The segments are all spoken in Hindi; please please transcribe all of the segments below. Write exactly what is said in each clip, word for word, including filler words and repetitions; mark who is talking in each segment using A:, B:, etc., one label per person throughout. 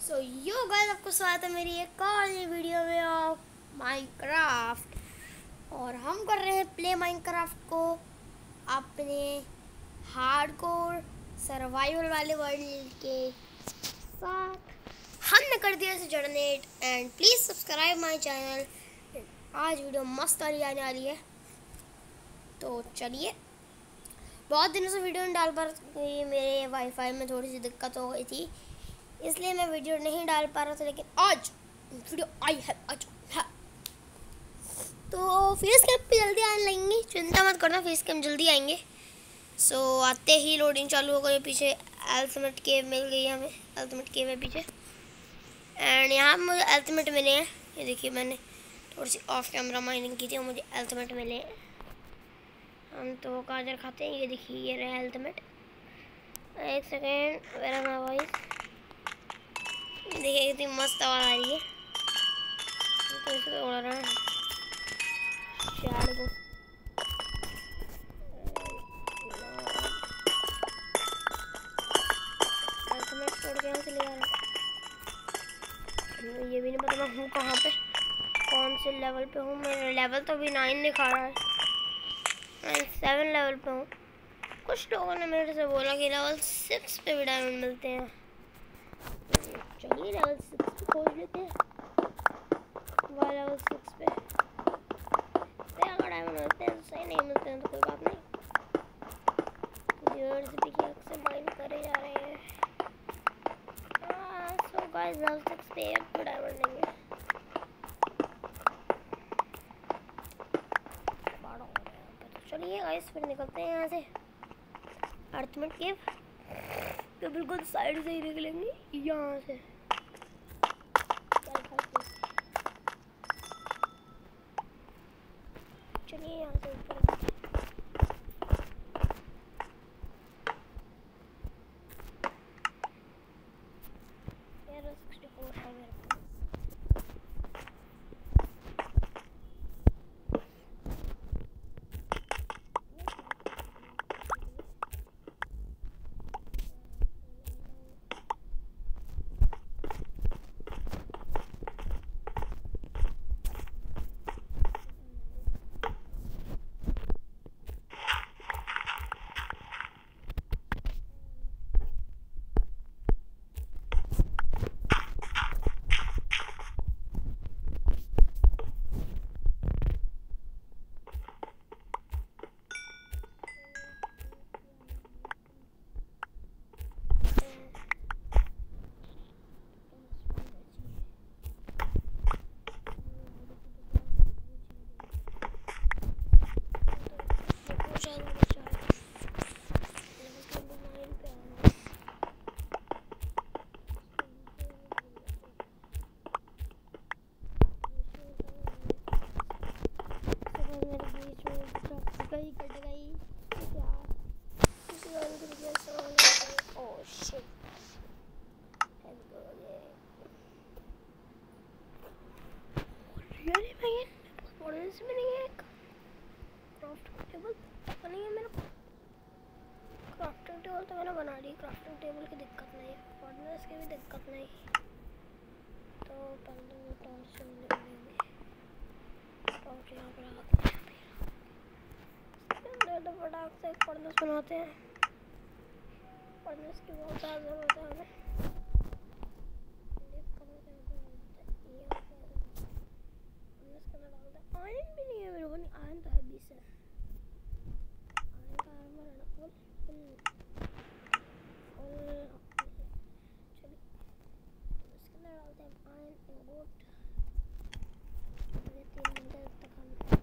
A: सो यो गाइस, आपको स्वागत है मेरी एक और नई वीडियो में ऑफ माइनक्राफ्ट। और हम कर रहे हैं प्ले माइनक्राफ्ट को अपने हार्डकोर सर्वाइवल वाले वर्ल्ड के साथ। हमने कर दिया इसे generate and please subscribe my channel. आज वीडियो मस्त वाली आने वाली है, तो चलिए। बहुत दिनों से वीडियो नहीं डाल पा रही, मेरे वाईफाई में थोड़ी सी दिक्कत हो गई थी, इसलिए मैं वीडियो नहीं डाल पा रहा था। लेकिन आज वीडियो आई है, आज है। तो फेस कैम पे जल्दी आने लगेंगे, चिंता मत करना, फेस कैम जल्दी आएंगे। सो so, आते ही लोडिंग चालू हो गई। पीछे अल्टीमेट केव मिल गई हमें, अल्टीमेट केव है पीछे। एंड यहाँ मुझे अल्टीमेट मिले हैं, ये देखिए मैंने थोड़ी सी ऑफ कैमरा माइनिंग की थी और मुझे अल्टीमेट मिले हैं। हम तो गाजर खाते हैं, ये देखिए ये रहे अल्टीमेट। एक सेकेंड, वेयर माय वॉइस। देखिए कितनी मस्त आवाज आ रही है, तो इसको उड़ा रहा है शायद को। अल्टीमेट छोड़ के यहाँ से ले आ रहा है। ये भी नहीं पता मैं हूँ कहाँ पे, कौन से लेवल पे हूँ। मेरा लेवल तो अभी नाइन दिखा रहा है, नाइन सेवन लेवल पे हूँ। कुछ लोगों ने मेरे से बोला कि लेवल सिक्स पे भी डायमंड मिलते हैं। चलिए लेवल सिक्स पे खोज लेते हैं। वाह, लेवल सिक्स पे अगर डायमंड मिलते हैं तो सही, नहीं मिलते हैं तो कोई बात नहीं। व्यूअर्स भी से माइंड करे जा रहे हैं। सो गाइस, लेवल सिक्स पे एक भी डायमंड नहीं है। तो चलिए गाइस, फिर निकलते हैं यहाँ से। अल्टीमेट केव तो बिल्कुल साइड से ही निकलेंगे यहाँ से। चलिए यहाँ से ऊपर सिक्सटी फोर है मेरे पास। गई कट गई यार, किसी और की वजह से। Oh shit, really man model से नहीं है। क्राफ्टिंग टेबल पता नहीं है मेरे को। क्राफ्टिंग टेबल तो मैंने बना ली, क्राफ्टिंग टेबल की दिक्कत नहीं है, फर्नेस की भी दिक्कत नहीं। तो पहले वो टॉर्च से लेंगे, टॉर्च यहाँ पर लगाते हैं। तो फटाक से एक फर्नेस बनाते हैं, फर्नेस की बहुत ज़्यादा ज़रूरत है हमें। आयरन भी नहीं है मेरे को, नहीं आयरन तो है बीस है। आयरन का आर्मर है ना फुल फुल फुल। चलिए इसके अंदर डालते हैं आयरन इंगोट। मुझे तीन घंटे तक हम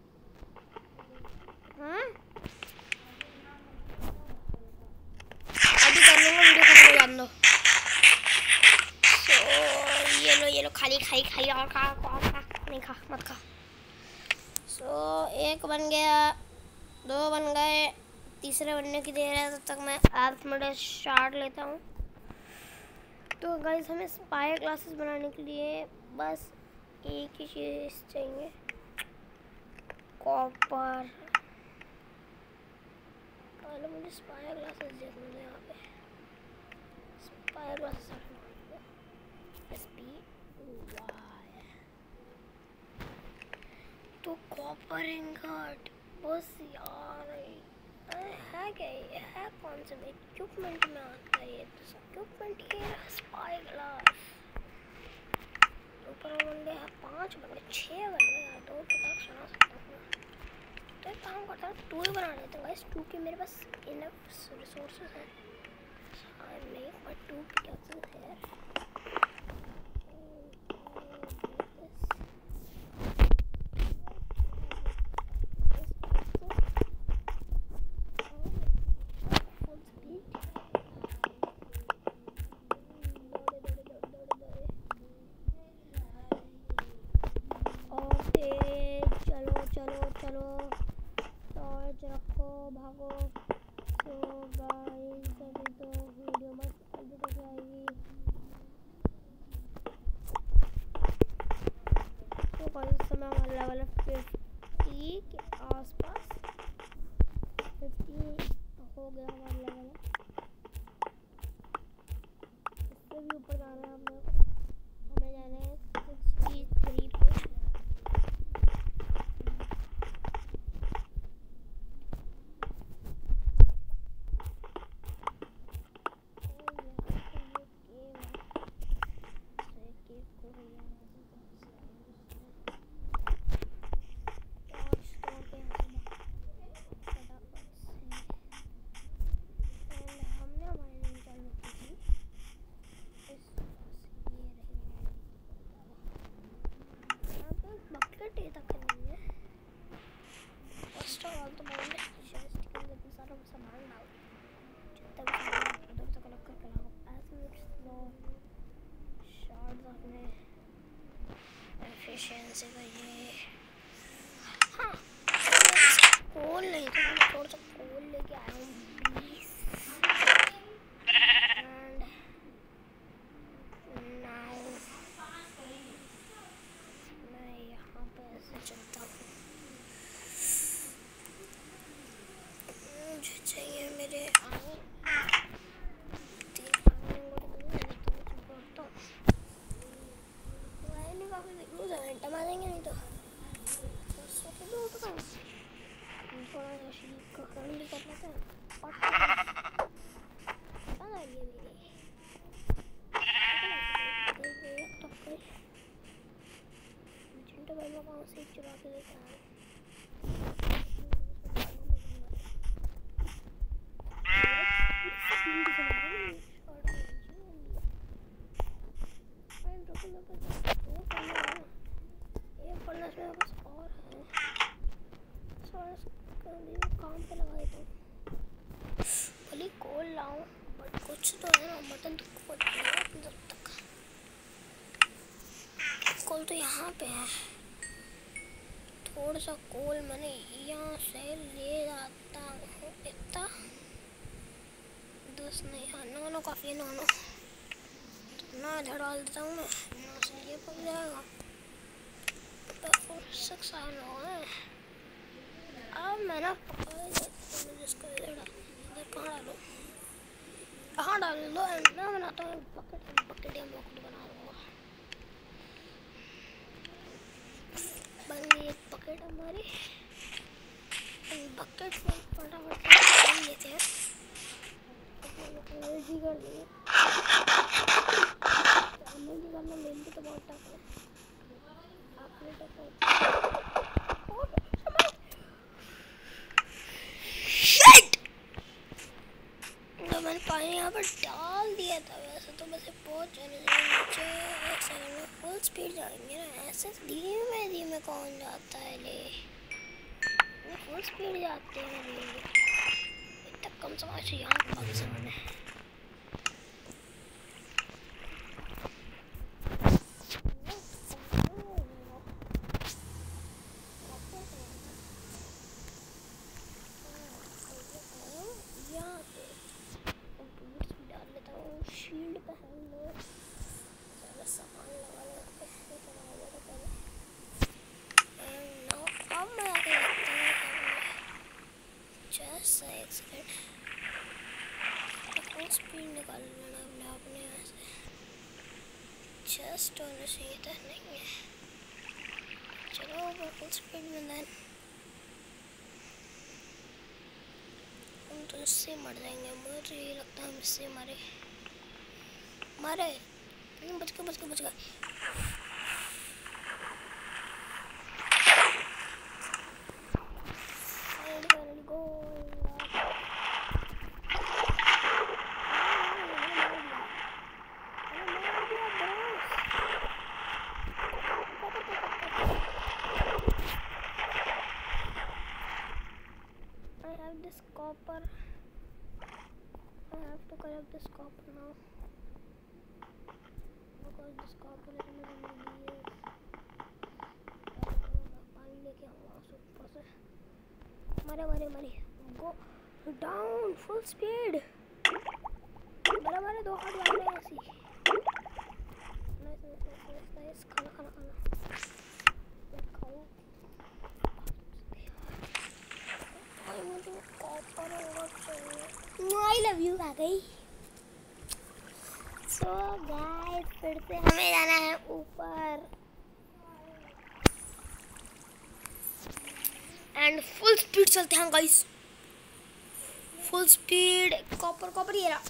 A: हाँ अभी कर लूँगा, वीडियो खत्म हो जाने दो। सो ये लो ये लो, खाली खाई खाई और खा और खा, नहीं खा मत खा। सो so, एक बन गया, दो बन गए, तीसरे बनने की देर है। तब तक मैं अल्टीमेट स्टार्ट लेता हूँ। तो गाइस, हमें स्पायर ग्लासेस बनाने के लिए बस एक ही चीज़ चाहिए, कॉपर। पहले मुझे स्पायर ग्लासेस देखने दो, यहाँ पे स्पायर ग्लासेस कॉपर इंगट, बस यार है क्या ये, है कौन से इक्विपमेंट में आता है ये? इक्विपमेंट ये स्पाई ग्लास, ऊपर बंदे हैं पांच बंदे छह बंदे यार, दो तक सुना सकता हूँ। तो एक काम करता हूँ टू ही बना लेते हैं गाइस, टू के मेरे पास इनफ रिसोर्सेज हैं। I make my two pickaxes here. रखो भागो। तो गाइस अभी तो वीडियो मस्त एडिट हो जाएगी। तो गाइस इस समय हमारा लेवल है फिफ्टी के आसपास, फिफ्टी हो गया हमारा लेवल। इससे भी ऊपर जाना है हमें हमें जाना है सिक्सटी थ्री पे। एफिशिएंसी का ये हाँ कोल नहीं तो मैं थोड़ा सा कोल लेके आया हूँ प्लीज। एंड नाउ मैं यहाँ पे ऐसे चलता हूँ, मुझे चाहिए मेरे आगे घंटा मारेंगे नहीं तो थोड़ा सा शीट का काम भी कर लेते हैं। चिंटू भाई को कहाँ से चुरा के लेता है? काम पे लगा देता हूँ, भले कोल लाऊं बट कुछ तो है ना, मतलब तो कोल जब तक कोल तो यहाँ पे है। थोड़ा सा कोल मैंने यहाँ से ले जाता हूँ, इतना दस नहीं, हाँ नौ नौ काफ़ी है, नौ नौ तो ना इधर डाल देता हूँ मैं, नौ से ये पक जाएगा। सिक्स आए नौ है। अब मैं ना जिसको इधर इधर कहाँ डालूँ, कहाँ डाल दो, मैं बनाता हूँ बकेट बकेट या बकेट बना दूँगा। बन गई एक बकेट हमारी, बकेट में फटाफट डाल लेते हैं, एनर्जी कर देंगे। एनर्जी करना मेन भी तो बहुत टफ है, आपने टफ है। तो मैंने पानी यहाँ पर डाल दिया था, वैसे तो बस बहुत जाने नीचे एक सेकंड में फुल स्पीड जाएंगे ना, ऐसे धीमे धीमे कौन जाता है ले, फुल स्पीड जाते हैं ले, इतना कम समय से यहाँ पर सामने शील्ड पहन लो, सारा सामान लगा लेते हैं पहले। अब मैं आगे लगता हूँ जस्ट एक सेकंड, फुल स्पीड निकाल लेना अपने आपने यहाँ से, जस्ट होना चाहिए था, नहीं है। चलो फुल स्पीड में देन हम तो इससे मर जाएंगे, मुझे ये लगता है हम इससे मरे मरे बच गए बच गए बच गए। This copper, I have to collect this copper now because this copper is really needed. पानी लेके आऊँगा ऊपर से। मरे मरे मरे go down full speed। मरे मरे दो हाथ लग रहे हैं ऐसी। nice nice nice nice खाना खाना खाना खाओ। I love you आ गई। So guys फिर से हमें जाना है ऊपर एंड फुल स्पीड चलते हैं guys, full speed. Copper copper ये रहा।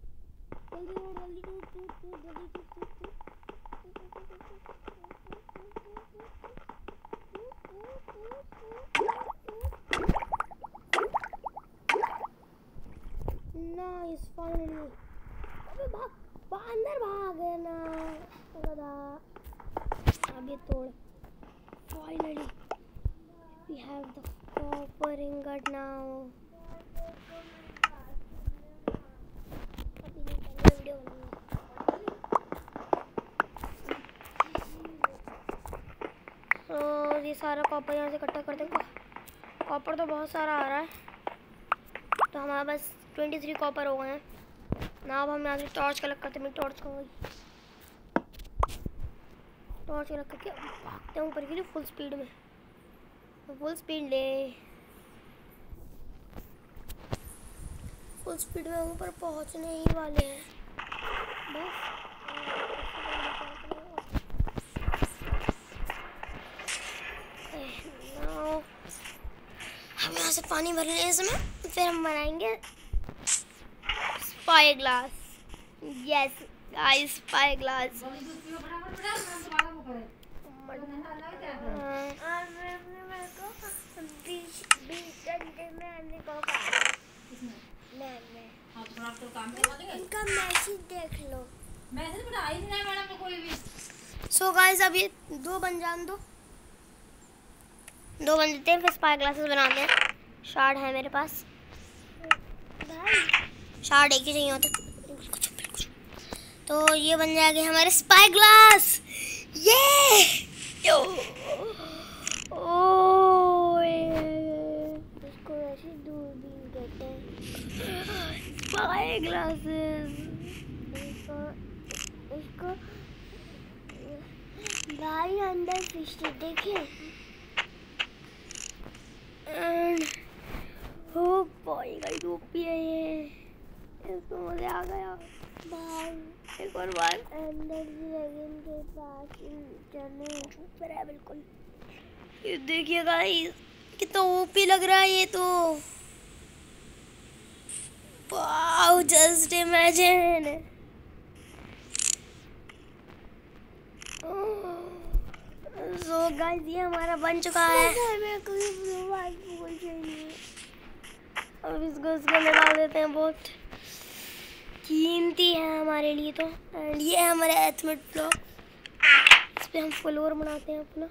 A: Nice finally. अबे भाग भाग अंदर भाग ना गधा। अब ये तोड़। Finally we have the copper ingot now। अभी नहीं पहले वीडियो बनाऊंगा। तो ये सारा कॉपर यहाँ से इकट्ठा कर देंगे। कॉपर तो बहुत सारा आ रहा है, तो हमारे पास तेईस कॉपर हो गए हैं ना। अब हम यहाँ से टॉर्च कलेक्ट करते हैं। टॉर्च को टॉर्च कलेक्ट करके भागते हैं ऊपर के लिए फुल स्पीड में। फुल स्पीड ले फुल स्पीड में ऊपर पहुँचने ही वाले हैं बस। हम यहाँ से पानी भर लें इसमें, फिर हम बनाएंगे spy glass. Yes guys spy glass. इनका मैसेज देख लो। मैसेज बना ही नहीं मैडम को कोई भी। सो गाइस अब ये दो बन जान दो दो बन देते हैं, फिर स्पाई ग्लासेस बनाते हैं। शार्ड है मेरे पास, शार्ड एक ही चाहिए होता। तो ये बन जाएंगे हमारे स्पाई ग्लास। ये ओ इसको ऐसे दूरबीन कहते हैं, स्पाई ग्लासेस। इसको इसको भाई अंदर फिश देखिए। एंड ओ भाई गाइस ओपी है ये, इसको मजा आ गया। भाई एक और बार अंदर ड्रैगन के पास चलने ऊपर है बिल्कुल। ये देखिए गाइस कितना ओपी लग रहा है ये तो। Wow just imagine. So guys ये हमारा बन चुका है। अब इसको इसको लगा देते हैं, बहुत कीमती है हमारे लिए तो। एंड ये है हमारे एथमेट ब्लॉक, इस पे हम फ्लोर बनाते हैं अपना।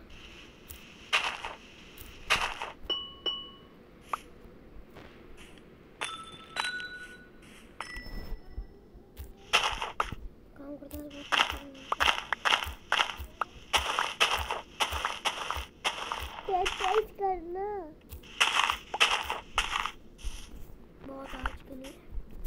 A: काम करता है बहुत करना बहुत आज के लिए।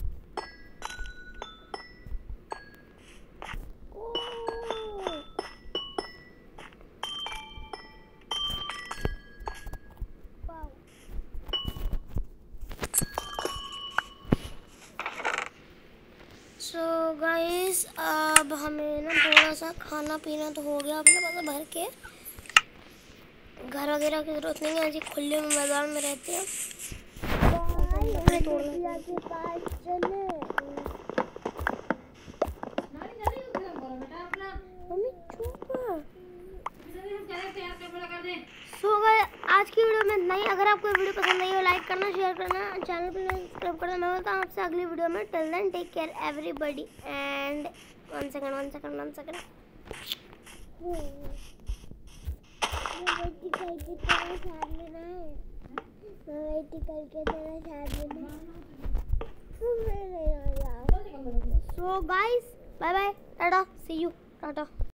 A: सो गाइस अब हमें ना थोड़ा सा खाना पीना तो हो गया अपने पास भर के। घर वगैरह की जरूरत नहीं है, आज खुले में मैदान में रहते हैं। के पास चले। मम्मी चुप। सो गाइस आज की वीडियो में इतना ही। अगर आपको वीडियो पसंद आई हो लाइक करना, शेयर करना, चैनल पर सब्सक्राइब करना। मैं मिलता हूँ आपसे अगली वीडियो में। Till then take care everybody and one second one second one second so guys bye bye, tata, see you, Tata.